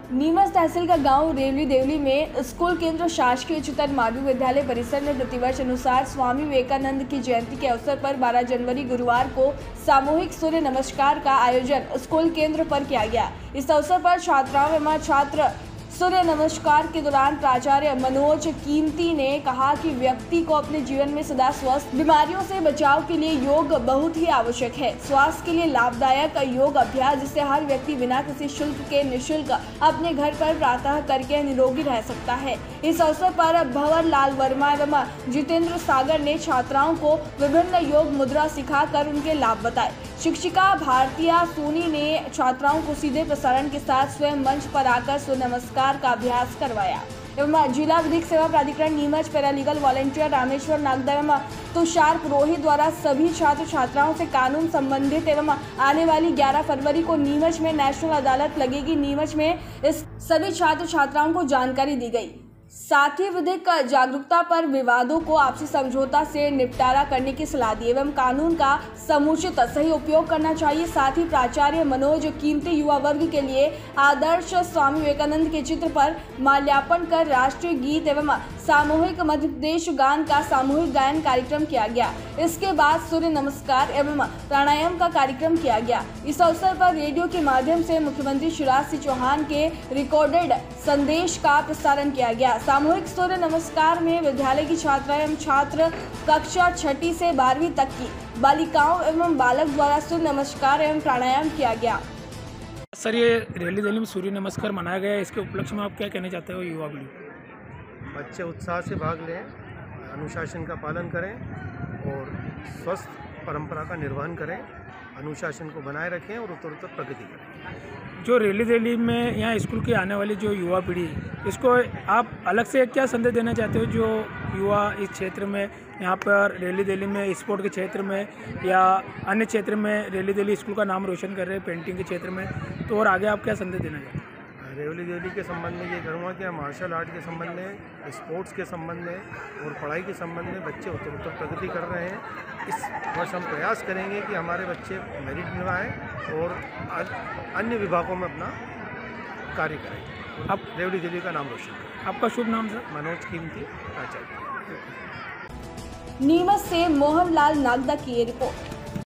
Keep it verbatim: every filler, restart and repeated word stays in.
नीमच तहसील का गांव रेवली देवली में स्कूल केंद्र शासकीय उच्चतर माध्यमिक विद्यालय परिसर में प्रतिवर्ष अनुसार स्वामी विवेकानंद की जयंती के अवसर पर बारह जनवरी गुरुवार को सामूहिक सूर्य नमस्कार का आयोजन स्कूल केंद्र पर किया गया। इस अवसर पर छात्राओं एवं छात्र सूर्य नमस्कार के दौरान प्राचार्य मनोज कीमती ने कहा कि व्यक्ति को अपने जीवन में सदा स्वस्थ बीमारियों से बचाव के लिए योग बहुत ही आवश्यक है। स्वास्थ्य के लिए लाभदायक योग अभ्यास जिससे हर व्यक्ति बिना किसी शुल्क के निःशुल्क अपने घर पर प्रातः करके निरोगी रह सकता है। इस अवसर पर भंवर लाल वर्मा एवं जितेंद्र सागर ने छात्राओं को विभिन्न योग मुद्रा सिखाकर उनके लाभ बताए। शिक्षिका भारतीया सोनी ने छात्राओं को सीधे प्रसारण के साथ स्वयं मंच पर आकर सूर्य नमस्कार का अभ्यास करवाया एवं जिला विधिक सेवा प्राधिकरण नीमच पैरालीगल वॉलंटियर रामेश्वर नागदा एवं तुषार पुरोहित द्वारा सभी छात्र छात्राओं से कानून संबंधित एवं आने वाली ग्यारह फरवरी को नीमच में नेशनल अदालत लगेगी। नीमच में इस सभी छात्र छात्राओं को जानकारी दी गई। साथ ही विधिक जागरूकता पर विवादों को आपसी समझौता से निपटारा करने की सलाह दी एवं कानून का समुचित सही उपयोग करना चाहिए। साथ ही प्राचार्य मनोज कीमती युवा वर्ग के लिए आदर्श स्वामी विवेकानंद के चित्र पर माल्यार्पण कर राष्ट्रीय गीत एवं सामूहिक मध्य प्रदेश गान का सामूहिक गायन कार्यक्रम किया गया। इसके बाद सूर्य नमस्कार एवं प्राणायाम का कार्यक्रम किया गया। इस अवसर पर रेडियो के माध्यम से मुख्यमंत्री शिवराज सिंह चौहान के रिकॉर्डेड संदेश का प्रसारण किया गया। सामूहिक सूर्य नमस्कार में विद्यालय की छात्रा एवं छात्र कक्षा छठी से बारहवीं तक की बालिकाओं एवं बालक द्वारा सूर्य नमस्कार एवं प्राणायाम किया गया। सर, ये रेली दिल्ली में सूर्य नमस्कार मनाया गया है, इसके उपलक्ष्य में आप क्या कहना चाहते हो युवा पीढ़ी? बच्चे उत्साह से भाग लें, अनुशासन का पालन करें और स्वस्थ परंपरा का निर्वहन करें, अनुशासन को बनाए रखें और उत्तरोत्तर प्रगति करें। जो रेली दिल्ली में यहाँ स्कूल की आने वाली जो युवा पीढ़ी, इसको आप अलग से क्या संदेश देना चाहते हो? जो युवा इस क्षेत्र में यहाँ पर रेली दिल्ली में स्पोर्ट के क्षेत्र में या अन्य क्षेत्र में रेली दिल्ली स्कूल का नाम रोशन कर रहे हैं पेंटिंग के क्षेत्र में, तो और आगे आप क्या संदेश देना चाहते हैं? रेवली देवली के संबंध में ये करूँगा कि मार्शल आर्ट के संबंध में, स्पोर्ट्स के संबंध में और पढ़ाई के संबंध में बच्चे उत्तरोत्तर प्रगति कर रहे हैं। इस वर्ष हम प्रयास करेंगे कि हमारे बच्चे मेरिट निभाएं और अन्य विभागों में अपना कार्य करें। आप रेवली देवली का नाम रोशन करें। आपका शुभ नाम सर? मनोज कीमती, प्राचार्य। नीमच से मोहन लाल नागदा की रिपोर्ट।